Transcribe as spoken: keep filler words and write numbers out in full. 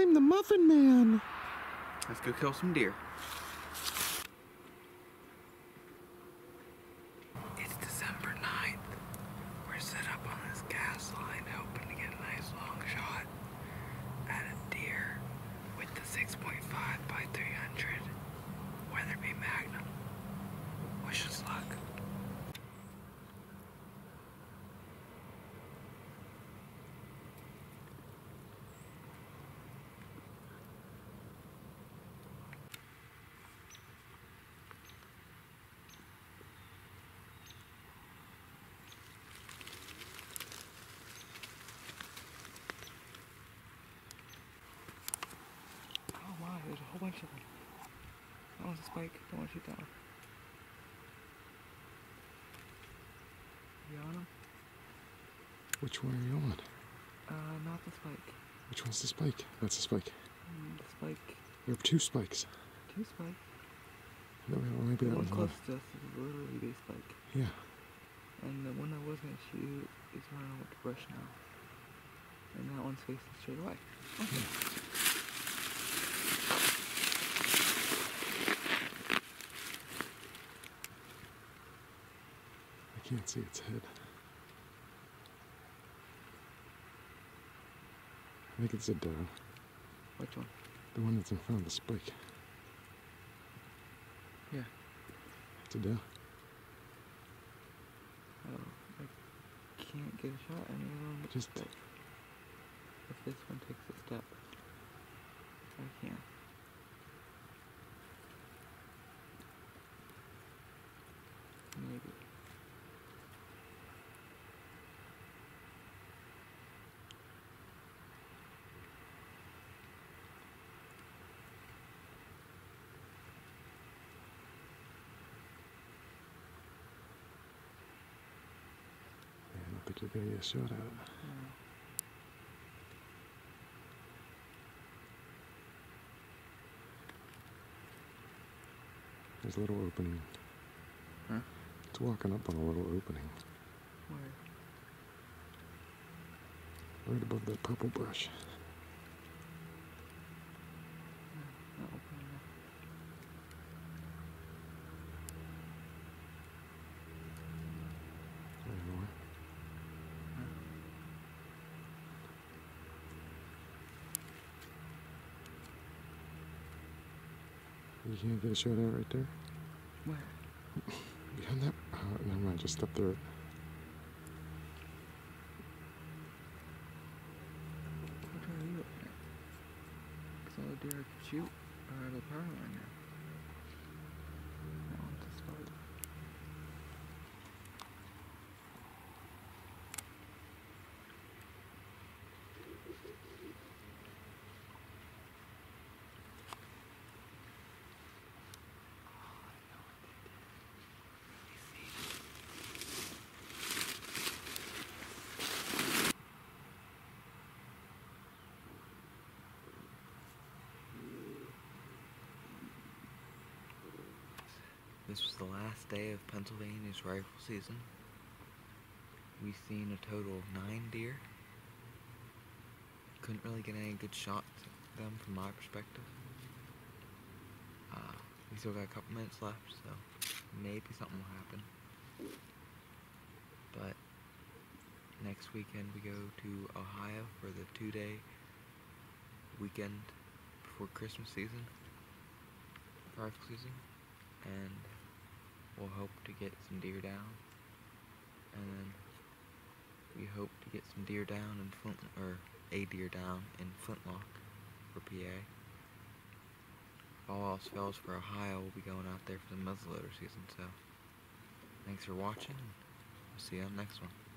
I'm the Muffin Man. Let's go kill some deer. It's December ninth. We're set up on this gas line hoping to get a nice long shot at a deer with the six point five by three hundred Weatherby Magnum. Wish us luck. Oh wow, there's a whole bunch of them. That one's a spike. Don't want to shoot that one. You on them? Which one are you on? Uh, not the spike. Which one's the spike? That's the spike. Mm, the spike. There are two spikes. Two spikes. No, well, maybe The that one one's close on. to us is literally the spike. Yeah. And the one I was going to shoot is running over the brush now. And that one's facing straight away. Okay. Yeah. I can't see its head. I think it's a doe. Which one? The one that's in front of the spike. Yeah. It's a doe. Oh, I can't get a shot at any of them. But Just if this one takes a step, I can. Maybe. I don't think you're gonna get a shot at it. Yeah. There's a little opening. Huh? It's walking up on a little opening. Where? Right above that purple brush. No, not opening up. Right more. Huh? You can't get a shot at it right there? Where? Behind that? Oh, never mind, just up there. Which one are you looking at? Because all the deer I could shoot are the power line now. That one's a spike. This was the last day of Pennsylvania's rifle season. We've seen a total of nine deer. Couldn't really get any good shots at them from my perspective. Uh, we still got a couple minutes left, so maybe something will happen. But next weekend we go to Ohio for the two-day weekend before Christmas season, rifle season, and we'll hope to get some deer down, and then we hope to get some deer down in Flint, or a deer down in Flintlock for P A. If all else fails for Ohio, we'll be going out there for the muzzleloader season, so thanks for watching, we'll see you on the next one.